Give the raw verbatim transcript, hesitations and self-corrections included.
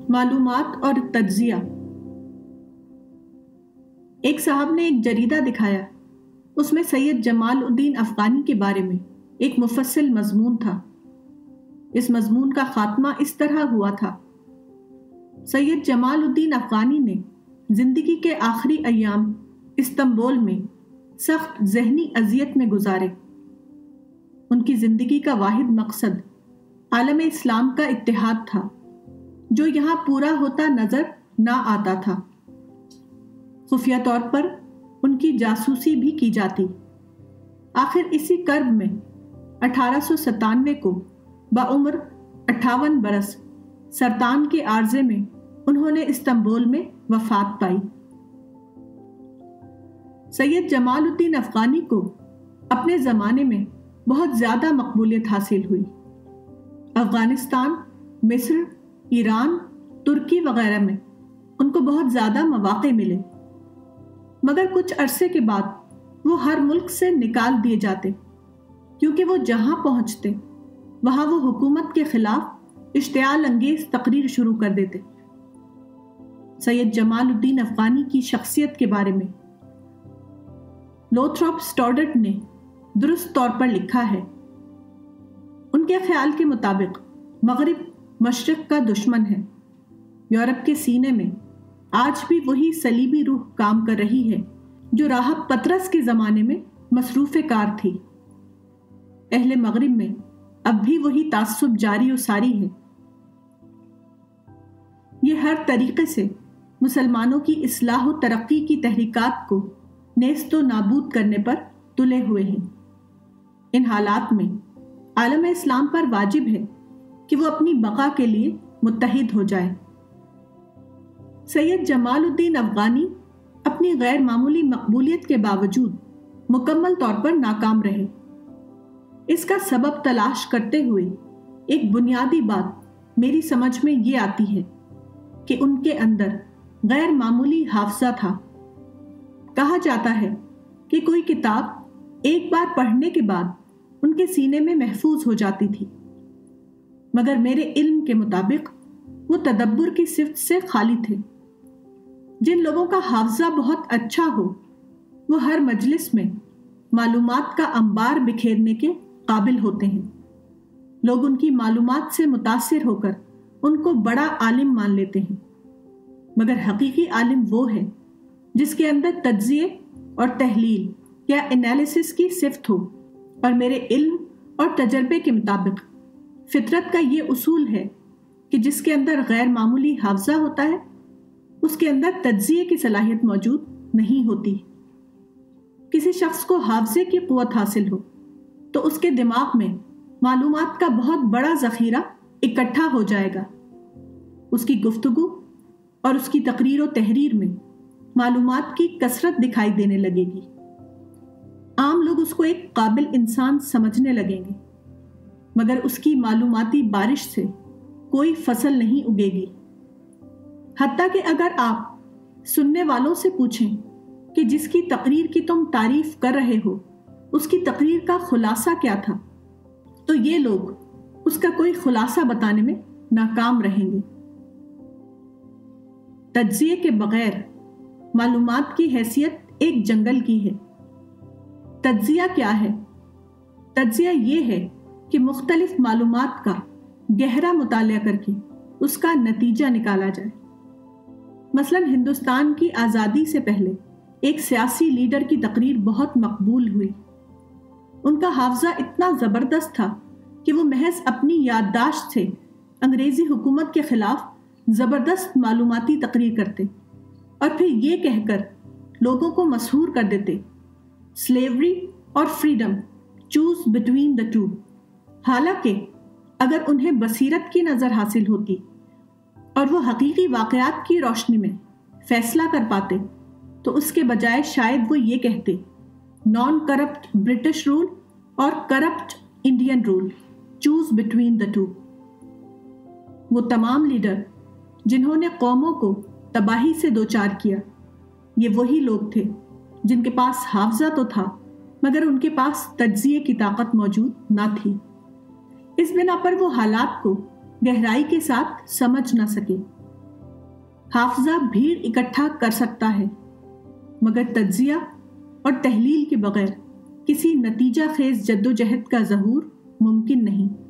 معلومات اور تجزیہ۔ ایک صاحب نے ایک جریدہ دکھایا، اس میں سید جمال الدین افغانی کے بارے میں ایک مفصل مضمون تھا۔ اس مضمون کا خاتمہ اس طرح ہوا تھا: سید جمال الدین افغانی نے زندگی کے آخری ایام استنبول میں سخت ذہنی اذیت میں گزارے۔ ان کی زندگی کا واحد مقصد عالم اسلام کا اتحاد تھا، جو یہاں پورا ہوتا نظر نہ آتا تھا۔ خفیہ طور پر ان کی جاسوسی بھی کی جاتی۔ آخر اسی کرب میں اٹھارہ سو ستانوے کو بعمر اٹھاون برس سرطان کے عارضے میں انہوں نے استنبول میں وفات پائی۔ سید جمال الدین افغانی کو اپنے زمانے میں بہت زیادہ مقبولیت حاصل ہوئی۔ افغانستان، مصر، ایران، ترکی وغیرہ میں ان کو بہت زیادہ مواقع ملے، مگر کچھ عرصے کے بعد وہ ہر ملک سے نکال دیے جاتے، کیونکہ وہ جہاں پہنچتے وہاں وہ حکومت کے خلاف اشتعال انگیز تقریر شروع کر دیتے۔ سید جمال الدین افغانی کی شخصیت کے بارے میں لوتھراپ سٹارڈٹ نے درست طور پر لکھا ہے۔ ان کے خیال کے مطابق مغرب مشرق کا دشمن ہے۔ یورپ کے سینے میں آج بھی وہی صلیبی روح کام کر رہی ہے جو راہب پطرس کے زمانے میں مصروف کار تھی۔ اہل مغرب میں اب بھی وہی تعصب جاری و ساری ہے۔ یہ ہر طریقے سے مسلمانوں کی اصلاح و ترقی کی تحریکات کو نیست و نابود کرنے پر تلے ہوئے ہیں۔ ان حالات میں عالم اسلام پر واجب ہے کہ وہ اپنی بقا کے لیے متحد ہو جائے۔ سید جمال الدین افغانی اپنی غیر معمولی مقبولیت کے باوجود مکمل طور پر ناکام رہے۔ اس کا سبب تلاش کرتے ہوئے ایک بنیادی بات میری سمجھ میں یہ آتی ہے کہ ان کے اندر غیر معمولی حافظہ تھا۔ کہا جاتا ہے کہ کوئی کتاب ایک بار پڑھنے کے بعد ان کے سینے میں محفوظ ہو جاتی تھی، مگر میرے علم کے مطابق وہ تدبر کی صفت سے خالی تھے۔ جن لوگوں کا حافظہ بہت اچھا ہو وہ ہر مجلس میں معلومات کا انبار بکھیرنے کے قابل ہوتے ہیں۔ لوگ ان کی معلومات سے متاثر ہو کر ان کو بڑا عالم مان لیتے ہیں، مگر حقیقی عالم وہ ہے جس کے اندر تجزیے اور تحلیل یا انالیسس کی صفت ہو، اور میرے علم اور تجربے کے مطابق فطرت کا یہ اصول ہے کہ جس کے اندر غیر معمولی حافظہ ہوتا ہے اس کے اندر تجزیے کی صلاحیت موجود نہیں ہوتی۔ کسی شخص کو حافظے کی قوت حاصل ہو تو اس کے دماغ میں معلومات کا بہت بڑا ذخیرہ اکٹھا ہو جائے گا۔ اس کی گفتگو اور اس کی تقریر و تحریر میں معلومات کی کثرت دکھائی دینے لگے گی۔ عام لوگ اس کو ایک قابل انسان سمجھنے لگیں گے، مگر اس کی معلوماتی بارش سے کوئی فصل نہیں اگے گی۔ حتیٰ کہ اگر آپ سننے والوں سے پوچھیں کہ جس کی تقریر کی تم تعریف کر رہے ہو اس کی تقریر کا خلاصہ کیا تھا، تو یہ لوگ اس کا کوئی خلاصہ بتانے میں ناکام رہیں گے۔ تجزیے کے بغیر معلومات کی حیثیت ایک جنگل کی ہے۔ تجزیہ کیا ہے؟ تجزیہ یہ ہے کہ مختلف معلومات کا گہرا مطالعہ کر کے اس کا نتیجہ نکالا جائے۔ مثلا ہندوستان کی آزادی سے پہلے ایک سیاسی لیڈر کی تقریر بہت مقبول ہوئی۔ ان کا حافظہ اتنا زبردست تھا کہ وہ محض اپنی یادداشت سے انگریزی حکومت کے خلاف زبردست معلوماتی تقریر کرتے اور پھر یہ کہہ کر لوگوں کو مسحور کر دیتے: سلیوری اور freedom, choose between the two. حالانکہ اگر انہیں بصیرت کی نظر حاصل ہوتی اور وہ حقیقی واقعات کی روشنی میں فیصلہ کر پاتے تو اس کے بجائے شاید وہ یہ کہتے: نان کرپٹ برٹش رول اور corrupt Indian rule, choose between the two. وہ تمام لیڈر جنہوں نے قوموں کو تباہی سے دوچار کیا، یہ وہی لوگ تھے جن کے پاس حافظہ تو تھا مگر ان کے پاس تجزیے کی طاقت موجود نہ تھی۔ اس بنا پر وہ حالات کو گہرائی کے ساتھ سمجھ نہ سکے حافظہ بھیڑ اکٹھا کر سکتا ہے، مگر تجزیہ اور تحلیل کے بغیر کسی نتیجہ خیز جدوجہد کا ظہور ممکن نہیں۔